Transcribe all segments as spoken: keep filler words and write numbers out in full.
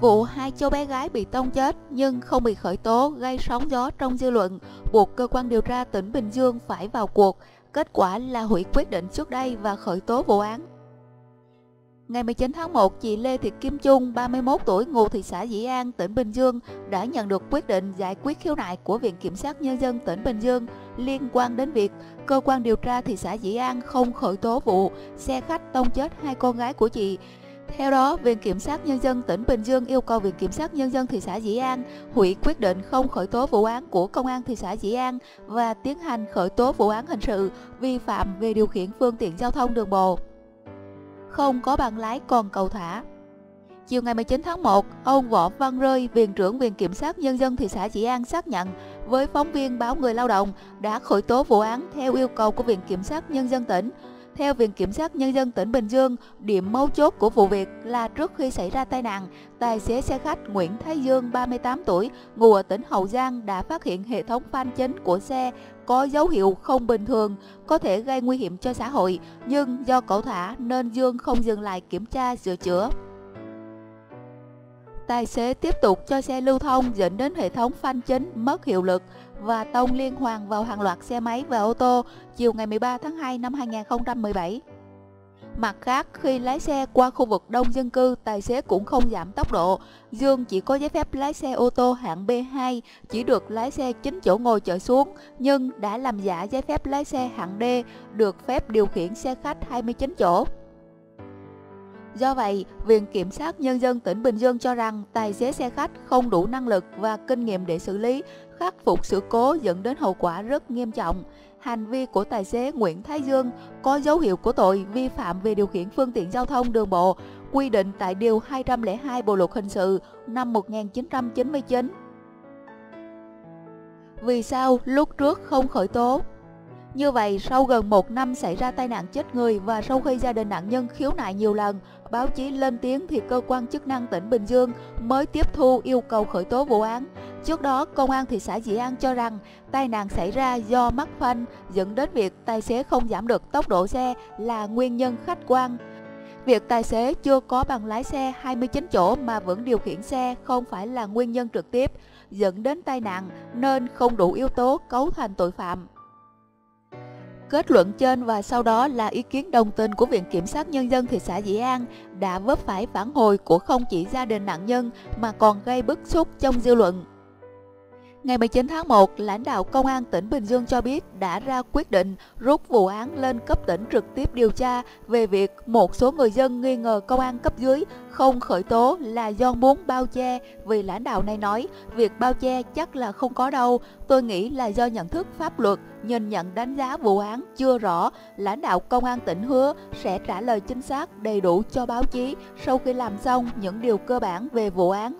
Vụ hai cháu bé gái bị tông chết nhưng không bị khởi tố gây sóng gió trong dư luận, buộc cơ quan điều tra tỉnh Bình Dương phải vào cuộc. Kết quả là hủy quyết định trước đây và khởi tố vụ án. Ngày mười chín tháng một, chị Lê Thị Kim Trung, ba mươi mốt tuổi, ngụ thị xã Dĩ An, tỉnh Bình Dương đã nhận được quyết định giải quyết khiếu nại của Viện Kiểm sát Nhân dân tỉnh Bình Dương liên quan đến việc cơ quan điều tra thị xã Dĩ An không khởi tố vụ xe khách tông chết hai con gái của chị. Theo đó, Viện Kiểm sát Nhân dân tỉnh Bình Dương yêu cầu Viện Kiểm sát Nhân dân thị xã Dĩ An hủy quyết định không khởi tố vụ án của Công an thị xã Dĩ An và tiến hành khởi tố vụ án hình sự vi phạm về điều khiển phương tiện giao thông đường bộ không có bằng lái còn cẩu thả. Chiều ngày mười chín tháng một, ông Võ Văn Rơi, Viện trưởng Viện Kiểm sát Nhân dân thị xã Dĩ An xác nhận với phóng viên báo Người Lao động đã khởi tố vụ án theo yêu cầu của Viện Kiểm sát Nhân dân tỉnh. Theo Viện Kiểm sát Nhân dân tỉnh Bình Dương, điểm mấu chốt của vụ việc là trước khi xảy ra tai nạn, tài xế xe khách Nguyễn Thái Dương, ba mươi tám tuổi, ngụ ở tỉnh Hậu Giang đã phát hiện hệ thống phanh chính của xe có dấu hiệu không bình thường, có thể gây nguy hiểm cho xã hội, nhưng do cẩu thả nên Dương không dừng lại kiểm tra sửa chữa. Tài xế tiếp tục cho xe lưu thông dẫn đến hệ thống phanh chính mất hiệu lực và tông liên hoàn vào hàng loạt xe máy và ô tô chiều ngày mười ba tháng hai năm hai nghìn không trăm mười bảy. Mặt khác, khi lái xe qua khu vực đông dân cư, tài xế cũng không giảm tốc độ. Dương chỉ có giấy phép lái xe ô tô hạng B hai, chỉ được lái xe chín chỗ ngồi trở xuống, nhưng đã làm giả giấy phép lái xe hạng D, được phép điều khiển xe khách hai mươi chín chỗ. Do vậy, Viện Kiểm sát Nhân dân tỉnh Bình Dương cho rằng tài xế xe khách không đủ năng lực và kinh nghiệm để xử lý, khắc phục sự cố dẫn đến hậu quả rất nghiêm trọng. Hành vi của tài xế Nguyễn Thái Dương có dấu hiệu của tội vi phạm về điều khiển phương tiện giao thông đường bộ, quy định tại Điều hai trăm lẻ hai Bộ Luật Hình sự năm một nghìn chín trăm chín mươi chín. Vì sao lúc trước không khởi tố? Như vậy, sau gần một năm xảy ra tai nạn chết người và sau khi gia đình nạn nhân khiếu nại nhiều lần, báo chí lên tiếng thì cơ quan chức năng tỉnh Bình Dương mới tiếp thu yêu cầu khởi tố vụ án. Trước đó, Công an thị xã Dĩ An cho rằng tai nạn xảy ra do mắc phanh dẫn đến việc tài xế không giảm được tốc độ xe là nguyên nhân khách quan. Việc tài xế chưa có bằng lái xe hai mươi chín chỗ mà vẫn điều khiển xe không phải là nguyên nhân trực tiếp dẫn đến tai nạn nên không đủ yếu tố cấu thành tội phạm. Kết luận trên và sau đó là ý kiến đồng tình của Viện Kiểm sát Nhân dân thị xã Dĩ An đã vấp phải phản hồi của không chỉ gia đình nạn nhân mà còn gây bức xúc trong dư luận. Ngày mười chín tháng một, lãnh đạo Công an tỉnh Bình Dương cho biết đã ra quyết định rút vụ án lên cấp tỉnh trực tiếp điều tra về việc một số người dân nghi ngờ công an cấp dưới không khởi tố là do muốn bao che, vì lãnh đạo này nói việc bao che chắc là không có đâu, tôi nghĩ là do nhận thức pháp luật, nhìn nhận đánh giá vụ án chưa rõ. Lãnh đạo Công an tỉnh hứa sẽ trả lời chính xác đầy đủ cho báo chí sau khi làm xong những điều cơ bản về vụ án.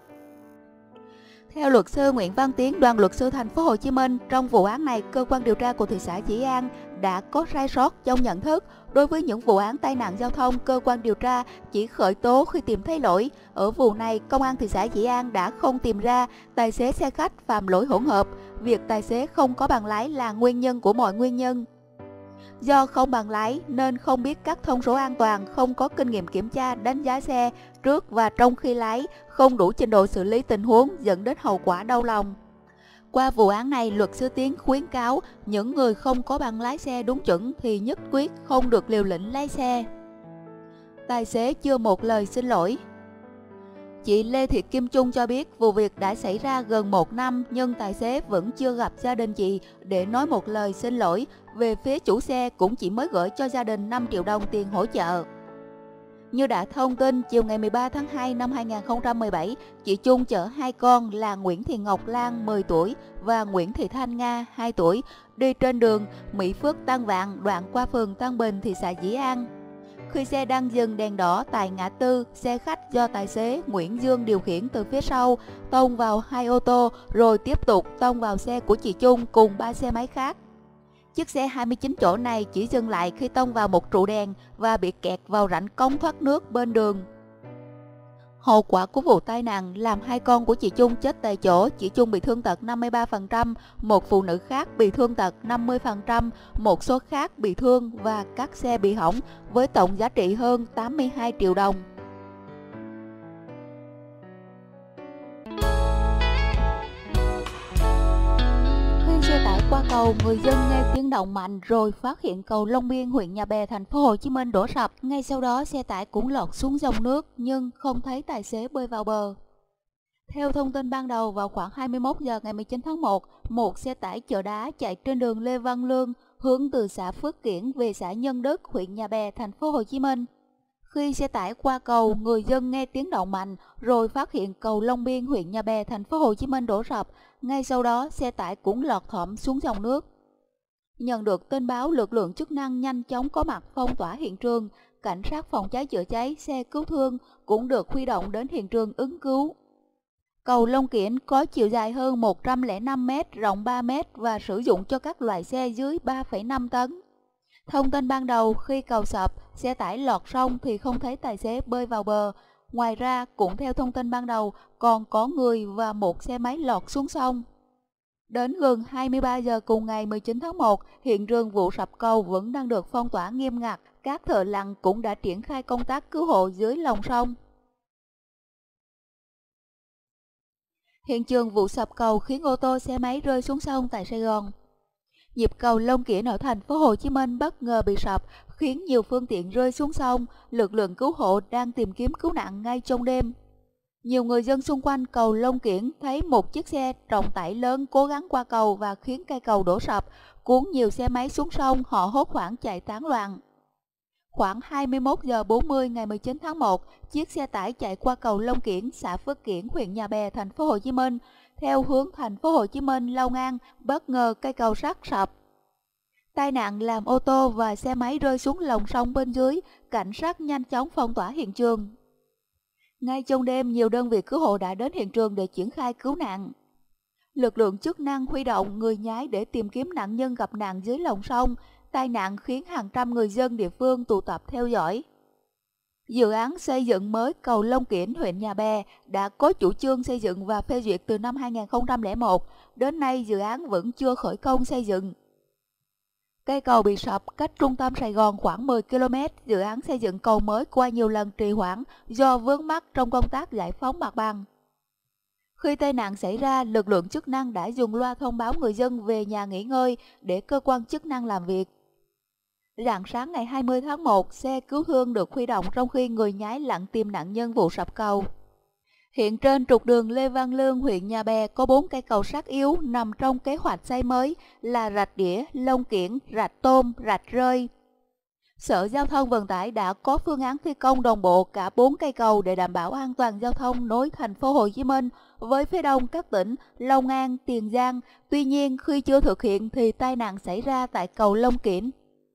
Theo luật sư Nguyễn Văn Tiến, đoàn luật sư thành phố Hồ Chí Minh, trong vụ án này, cơ quan điều tra của thị xã Dĩ An đã có sai sót trong nhận thức. Đối với những vụ án tai nạn giao thông, cơ quan điều tra chỉ khởi tố khi tìm thấy lỗi. Ở vụ này, Công an thị xã Dĩ An đã không tìm ra tài xế xe khách phạm lỗi hỗn hợp. Việc tài xế không có bằng lái là nguyên nhân của mọi nguyên nhân. Do không bằng lái nên không biết các thông số an toàn, không có kinh nghiệm kiểm tra đánh giá xe trước và trong khi lái, không đủ trình độ xử lý tình huống dẫn đến hậu quả đau lòng. Qua vụ án này, luật sư Tiến khuyến cáo những người không có bằng lái xe đúng chuẩn thì nhất quyết không được liều lĩnh lái xe. Tài xế chưa một lời xin lỗi. Chị Lê Thị Kim Trung cho biết vụ việc đã xảy ra gần một năm nhưng tài xế vẫn chưa gặp gia đình chị để nói một lời xin lỗi. Về phía chủ xe cũng chỉ mới gửi cho gia đình năm triệu đồng tiền hỗ trợ. Như đã thông tin, chiều ngày mười ba tháng hai năm hai nghìn không trăm mười bảy, chị Trung chở hai con là Nguyễn Thị Ngọc Lan mười tuổi và Nguyễn Thị Thanh Nga hai tuổi đi trên đường Mỹ Phước Tân Vạn, đoạn qua phường Tân Bình, thị xã Dĩ An. Khi xe đang dừng đèn đỏ tại ngã tư, xe khách do tài xế Nguyễn Dương điều khiển từ phía sau tông vào hai ô tô rồi tiếp tục tông vào xe của chị Trung cùng ba xe máy khác. Chiếc xe hai mươi chín chỗ này chỉ dừng lại khi tông vào một trụ đèn và bị kẹt vào rãnh cống thoát nước bên đường. Hậu quả của vụ tai nạn làm hai con của chị Trung chết tại chỗ, chị Trung bị thương tật năm mươi ba phần trăm, một phụ nữ khác bị thương tật năm mươi phần trăm, một số khác bị thương và các xe bị hỏng với tổng giá trị hơn tám mươi hai triệu đồng. cầu, người dân nghe tiếng động mạnh rồi phát hiện cầu Long Biên, huyện Nhà Bè, thành phố Hồ Chí Minh đổ sập. Ngay sau đó xe tải cũng lọt xuống dòng nước nhưng không thấy tài xế bơi vào bờ. Theo thông tin ban đầu, vào khoảng hai mươi mốt giờ ngày mười chín tháng một, một xe tải chở đá chạy trên đường Lê Văn Lương hướng từ xã Phước Kiển về xã Nhân Đức, huyện Nhà Bè, thành phố Hồ Chí Minh. Khi xe tải qua cầu, người dân nghe tiếng động mạnh rồi phát hiện cầu Long Biên, huyện Nhà Bè, thành phố Hồ Chí Minh đổ sập. Ngay sau đó, xe tải cũng lọt thỏm xuống dòng nước. Nhận được tin báo, lực lượng chức năng nhanh chóng có mặt phong tỏa hiện trường. Cảnh sát phòng cháy chữa cháy, xe cứu thương cũng được huy động đến hiện trường ứng cứu. Cầu Long Kiển có chiều dài hơn một trăm lẻ năm mét, rộng ba mét và sử dụng cho các loại xe dưới ba phẩy năm tấn. Thông tin ban đầu, khi cầu sập, xe tải lọt sông thì không thấy tài xế bơi vào bờ. Ngoài ra, cũng theo thông tin ban đầu, còn có người và một xe máy lọt xuống sông. Đến gần hai mươi ba giờ cùng ngày mười chín tháng một, hiện trường vụ sập cầu vẫn đang được phong tỏa nghiêm ngặt. Các thợ lặn cũng đã triển khai công tác cứu hộ dưới lòng sông. Hiện trường vụ sập cầu khiến ô tô xe máy rơi xuống sông tại Sài Gòn. Nhịp cầu Long Kiển ở thành phố Hồ Chí Minh bất ngờ bị sập, khiến nhiều phương tiện rơi xuống sông. Lực lượng cứu hộ đang tìm kiếm cứu nạn ngay trong đêm. Nhiều người dân xung quanh cầu Long Kiển thấy một chiếc xe trọng tải lớn cố gắng qua cầu và khiến cây cầu đổ sập, cuốn nhiều xe máy xuống sông, họ hốt hoảng chạy tán loạn. Khoảng hai mươi mốt giờ bốn mươi ngày mười chín tháng một, chiếc xe tải chạy qua cầu Long Kiển, xã Phước Kiển, huyện Nhà Bè, thành phố Hồ Chí Minh, theo hướng thành phố Hồ Chí Minh Long An, bất ngờ cây cầu sắt sập. Tai nạn làm ô tô và xe máy rơi xuống lòng sông bên dưới, cảnh sát nhanh chóng phong tỏa hiện trường. Ngay trong đêm, nhiều đơn vị cứu hộ đã đến hiện trường để triển khai cứu nạn. Lực lượng chức năng huy động người nhái để tìm kiếm nạn nhân gặp nạn dưới lòng sông. Tai nạn khiến hàng trăm người dân địa phương tụ tập theo dõi. Dự án xây dựng mới cầu Long Kiển, huyện Nhà Bè đã có chủ trương xây dựng và phê duyệt từ năm hai nghìn không trăm lẻ một. Đến nay, dự án vẫn chưa khởi công xây dựng. Cây cầu bị sập cách trung tâm Sài Gòn khoảng mười ki lô mét. Dự án xây dựng cầu mới qua nhiều lần trì hoãn do vướng mắc trong công tác giải phóng mặt bằng. Khi tai nạn xảy ra, lực lượng chức năng đã dùng loa thông báo người dân về nhà nghỉ ngơi để cơ quan chức năng làm việc. Rạng sáng ngày hai mươi tháng một, xe cứu thương được huy động trong khi người nhái lặn tìm nạn nhân vụ sập cầu. Hiện trên trục đường Lê Văn Lương, huyện Nhà Bè có bốn cây cầu sắt yếu nằm trong kế hoạch xây mới là Rạch Đĩa, Long Kiển, Rạch Tôm, Rạch Rơi. Sở Giao thông Vận tải đã có phương án thi công đồng bộ cả bốn cây cầu để đảm bảo an toàn giao thông nối thành phố Hồ Chí Minh với phía đông các tỉnh Long An, Tiền Giang. Tuy nhiên, khi chưa thực hiện thì tai nạn xảy ra tại cầu Long Kiển.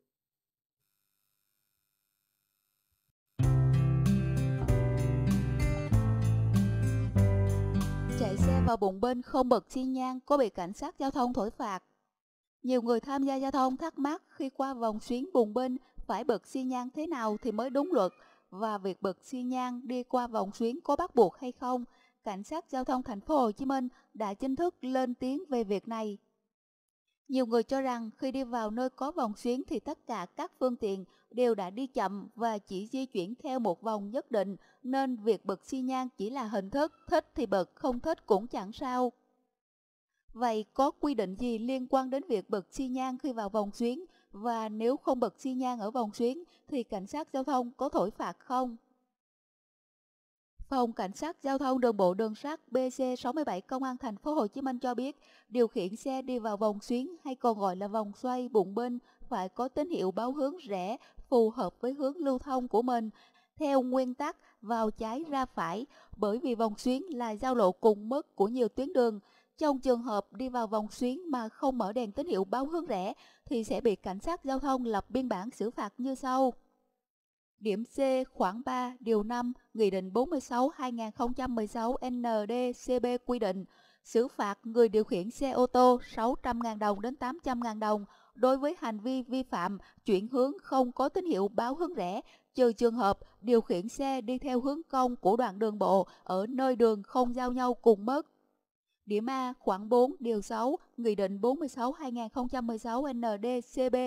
Chạy xe vào bùng binh không bật xi nhan có bị cảnh sát giao thông thổi phạt. Nhiều người tham gia giao thông thắc mắc khi qua vòng xuyến bùng binh phải bật xi nhan thế nào thì mới đúng luật, và việc bật xi nhan đi qua vòng xuyến có bắt buộc hay không. Cảnh sát giao thông thành phố Hồ Chí Minh đã chính thức lên tiếng về việc này. Nhiều người cho rằng khi đi vào nơi có vòng xuyến thì tất cả các phương tiện đều đã đi chậm và chỉ di chuyển theo một vòng nhất định, nên việc bật xi nhan chỉ là hình thức, thích thì bật, không thích cũng chẳng sao. Vậy có quy định gì liên quan đến việc bật xi nhan khi vào vòng xuyến? Và nếu không bật xi nhan ở vòng xuyến thì cảnh sát giao thông có thổi phạt không? Phòng Cảnh sát Giao thông Đường bộ Đường sắt B C sáu mươi bảy Công an thành phố Hồ Chí Minh cho biết, điều khiển xe đi vào vòng xuyến hay còn gọi là vòng xoay bùng binh phải có tín hiệu báo hướng rẽ phù hợp với hướng lưu thông của mình. Theo nguyên tắc vào trái ra phải, bởi vì vòng xuyến là giao lộ cùng mức của nhiều tuyến đường. Trong trường hợp đi vào vòng xuyến mà không mở đèn tín hiệu báo hướng rẽ thì sẽ bị cảnh sát giao thông lập biên bản xử phạt như sau. Điểm C khoảng ba điều năm Nghị định bốn mươi sáu hai nghìn không trăm mười sáu N D C B quy định xử phạt người điều khiển xe ô tô sáu trăm nghìn đồng đến tám trăm nghìn đồng đối với hành vi vi phạm chuyển hướng không có tín hiệu báo hướng rẽ, trừ trường hợp điều khiển xe đi theo hướng cong của đoạn đường bộ ở nơi đường không giao nhau cùng mức. Điểm A khoảng bốn điều sáu Nghị định bốn mươi sáu hai nghìn không trăm mười sáu N D C B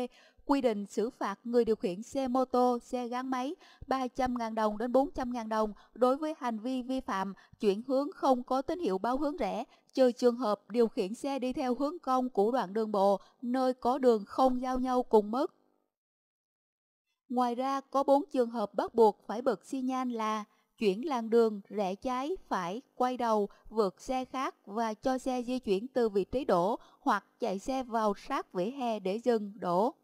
Quy định xử phạt người điều khiển xe mô tô, xe gắn máy ba trăm nghìn đồng đến bốn trăm nghìn đồng đối với hành vi vi phạm chuyển hướng không có tín hiệu báo hướng rẽ, trừ trường hợp điều khiển xe đi theo hướng cong của đoạn đường bộ, nơi có đường không giao nhau cùng mức. Ngoài ra, có bốn trường hợp bắt buộc phải bật xi nhan là chuyển làn đường, rẽ trái, phải, quay đầu, vượt xe khác và cho xe di chuyển từ vị trí đổ hoặc chạy xe vào sát vỉa hè để dừng, đổ.